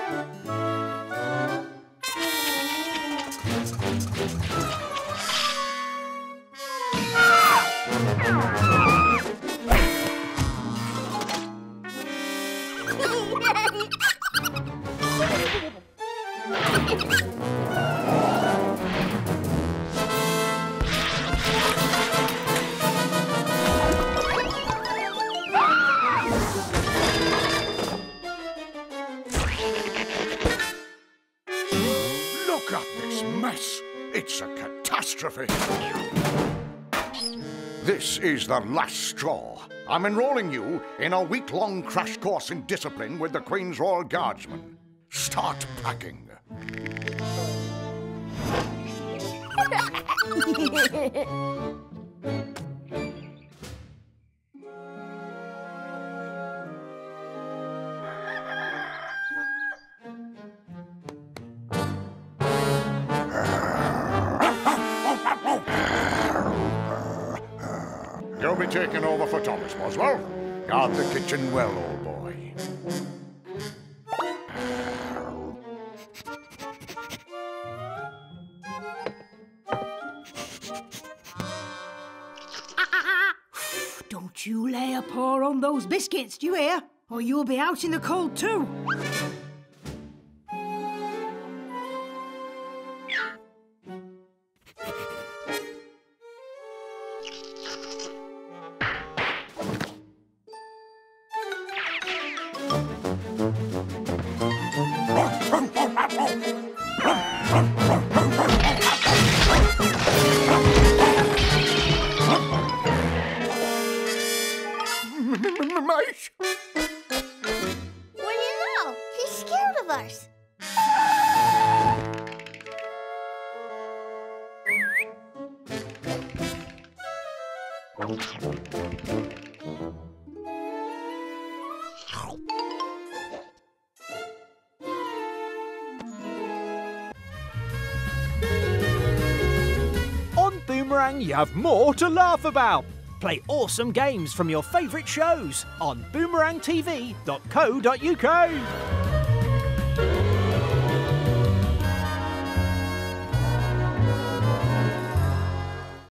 Look at this mess. It's a catastrophe. This is the last straw. I'm enrolling you in a week-long crash course in discipline with the Queen's Royal Guardsmen. Start packing. You'll be taking over for Thomas, Boswell. Guard the kitchen well, old boy. Don't you lay a paw on those biscuits, do you hear? Or you'll be out in the cold too. Mate! Well, you know, he's scared of us. On Boomerang, you have more to laugh about. Play awesome games from your favourite shows on boomerangtv.co.uk.